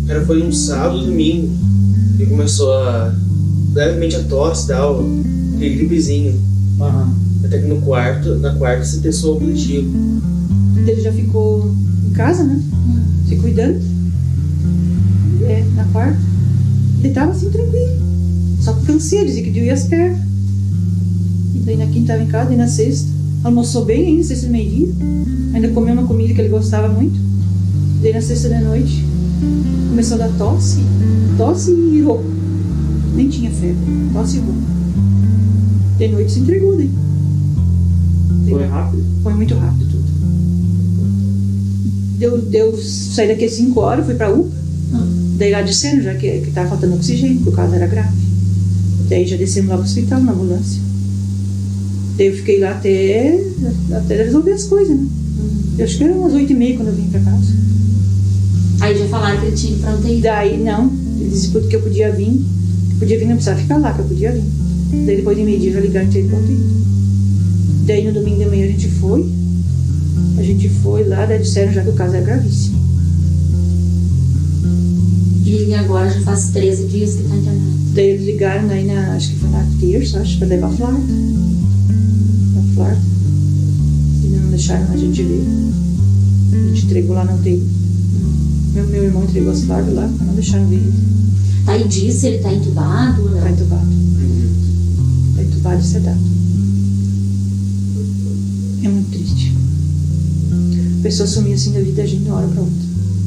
Cara, foi um sábado, domingo. E começou a... levemente a tosse e tal. Aquele gripezinho. Até que na quarta você testou positivo. Ele já ficou em casa, né? Se cuidando. Na quarta. Ele tava assim, tranquilo. Só com canseiro, dizia que doía as pernas. E daí na quinta tava em casa, e na sexta. Almoçou bem ainda, sexta de meio-dia. Ainda comeu uma comida que ele gostava muito. Daí na sexta da noite, começou a dar tosse e rouco. Nem tinha febre, tosse e rouco. De noite se entregou daí. Foi rápido? Foi muito rápido tudo. Deu sair daqui às 5 horas, fui pra UPA. Daí lá disseram já que tava faltando oxigênio, porque o caso era grave. Daí já descemos lá pro hospital, na ambulância. Daí eu fiquei lá até resolver as coisas, né? Eu acho que era umas 8h30 quando eu vim pra casa. Aí já falaram que ele tinha pra UTI. Daí não, eles disseram que eu podia vir, não precisava ficar lá, que eu podia vir. Daí depois de meio-dia já ligaram que ele pra UTI. Daí no domingo de manhã a gente foi lá, daí disseram já que o caso era gravíssimo. E agora já faz 13 dias que tá internado. Daí eles ligaram aí acho que foi na terça, pra levar a Flávia. E não deixaram a gente ver. A gente entregou lá na UTI. Meu irmão entregou as Flávia lá, mas não deixaram ver ele. Aí diz se ele tá entubado ou não? Tá entubado. Tá entubado e sedado. É muito triste. A pessoa sumia assim da vida da gente de uma hora pra outra.